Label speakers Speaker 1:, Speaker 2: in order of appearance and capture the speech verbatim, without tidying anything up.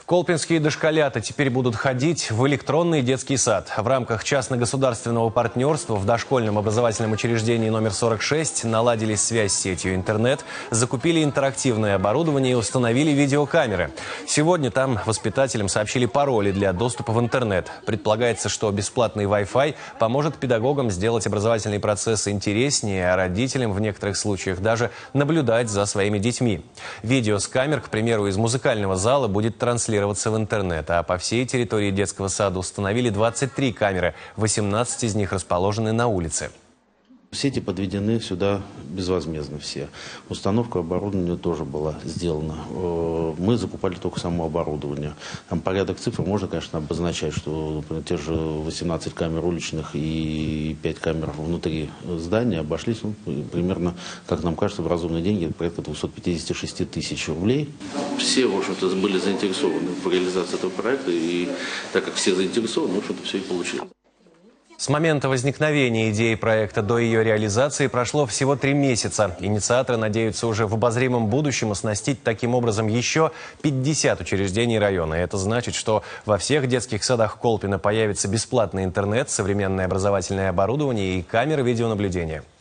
Speaker 1: Колпинские дошколята теперь будут ходить в электронный детский сад. В рамках частно-государственного партнерства в дошкольном образовательном учреждении номер сорок шесть наладили связь с сетью интернет, закупили интерактивное оборудование и установили видеокамеры. Сегодня там воспитателям сообщили пароли для доступа в интернет. Предполагается, что бесплатный Wi-Fi поможет педагогам сделать образовательный процесс интереснее, а родителям в некоторых случаях даже наблюдать за своими детьми. Видео с камер, к примеру, из музыкального зала будет транслироваться в интернет, а по всей территории детского сада установили двадцать три камеры, восемнадцать из них расположены на улице.
Speaker 2: Сети подведены сюда безвозмездно все. Установка оборудования тоже была сделана. Мы закупали только само оборудование. Там порядок цифр можно, конечно, обозначать, что, например, те же восемнадцать камер уличных и пять камер внутри здания обошлись, ну, примерно, как нам кажется, в разумные деньги, порядка двухсот пятидесяти шести тысяч рублей. Все, в общем-то, были заинтересованы в реализации этого проекта, и так как все заинтересованы, в общем-то, все и получилось.
Speaker 1: С момента возникновения идеи проекта до ее реализации прошло всего три месяца. Инициаторы надеются уже в обозримом будущем оснастить таким образом еще пятьдесят учреждений района. И это значит, что во всех детских садах Колпина появится бесплатный интернет, современное образовательное оборудование и камеры видеонаблюдения.